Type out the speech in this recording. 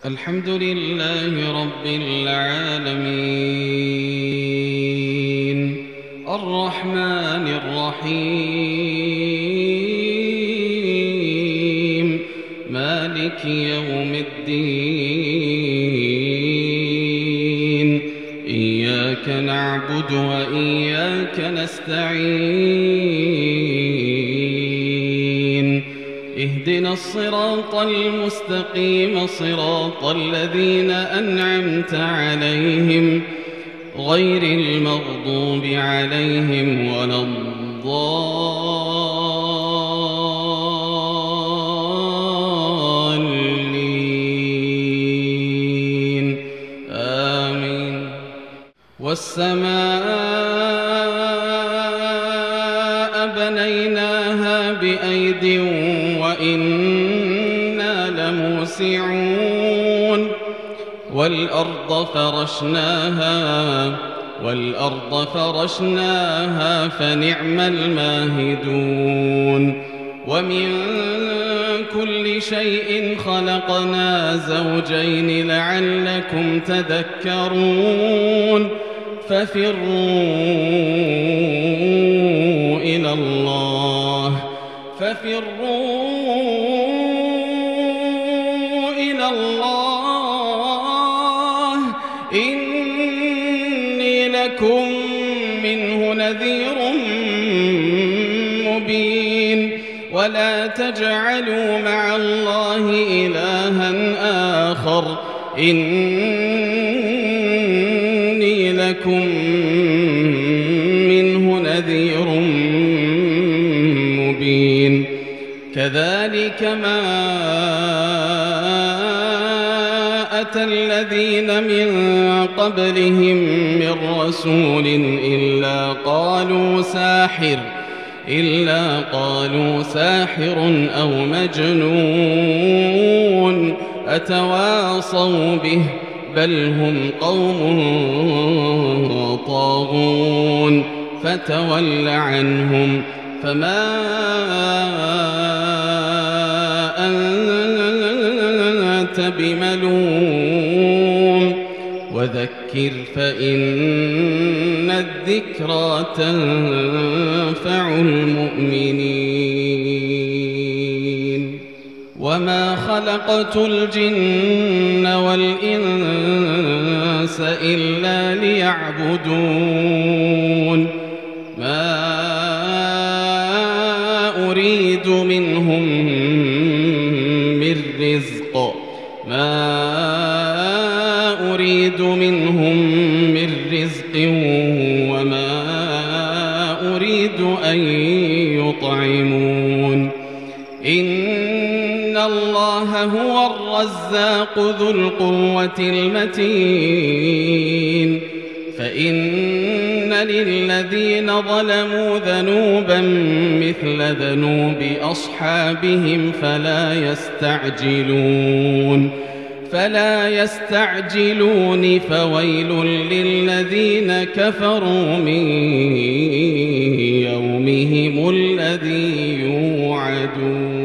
الحمد لله رب العالمين الرحمن الرحيم مالك يوم الدين إياك نعبد وإياك نستعين اهدنا الصراط المستقيم صراط الذين أنعمت عليهم غير المغضوب عليهم ولا الضالين آمين. والسماء بنيناها بأيد وإنا لموسعون والأرض فرشناها فنعم الماهدون ومن كل شيء خلقنا زوجين لعلكم تذكرون ففروا إلى الله إني لكم منه نذير مبين ولا تجعلوا مع الله إلها آخر إني لكم منه نذير مبين. كذلك ما أتى الذين من قبلهم من رسول إلا قالوا ساحر أو مجنون أتواصوا به بل هم قوم طاغون فتول عنهم فما أنت بملوم وذكر فإن الذكرى تنفع المؤمنين. وما خلقت الجن والإنس إلا ليعبدون ما أريد منهم من رزق وما أريد أن يطعمون إن الله هو الرزاق ذو القوة المتين. فإن للذين ظلموا ذنوبا مثل ذنوب أصحابهم فلا يستعجلون فويل للذين كفروا من يومهم الذي يوعدون.